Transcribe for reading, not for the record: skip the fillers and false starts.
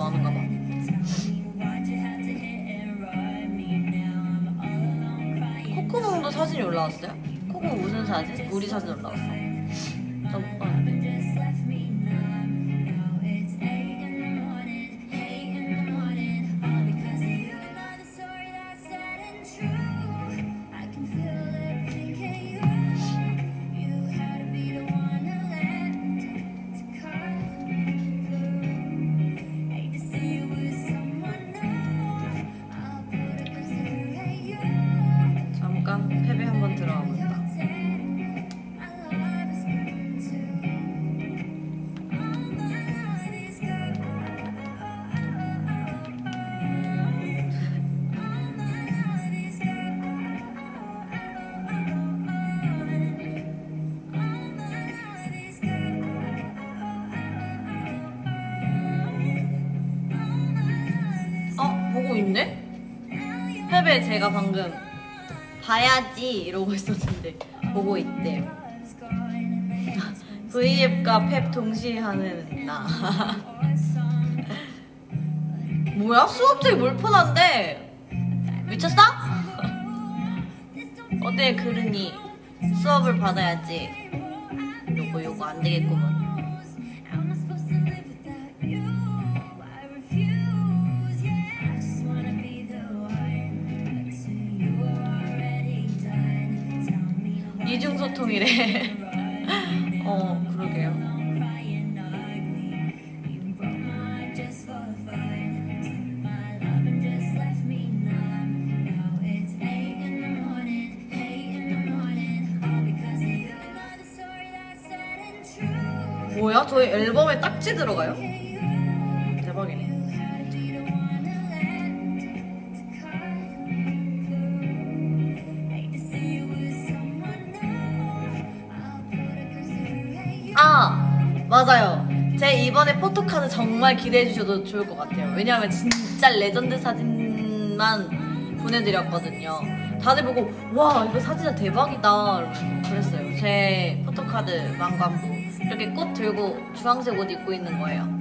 많은가 봐. 코코몽도 사진이 올라왔어요? 코코몽 무슨 사진? 우리 사진 올라왔어. 나 못 봤는데. 잠깐 패배 한번 들어가 본다. 보고 있네? 패배 제가 방금 봐야지 이러고 있었는데 보고 있대요. V앱과 펩 동시에 하는 나. 뭐야? 수업중에 물폰한데 미쳤어? 어때 그러니 수업을 받아야지. 요거 안 되겠구먼. 이중소통이래. 그러게요. 뭐야? 저희 앨범에 딱지 들어가요? 대박이네. 맞아요. 제 이번에 포토카드 정말 기대해 주셔도 좋을 것 같아요. 왜냐하면 진짜 레전드 사진만 보내드렸거든요. 다들 보고 와 이거 사진은 대박이다 그랬어요. 제 포토카드 망관부 이렇게 꽃 들고 주황색 옷 입고 있는 거예요.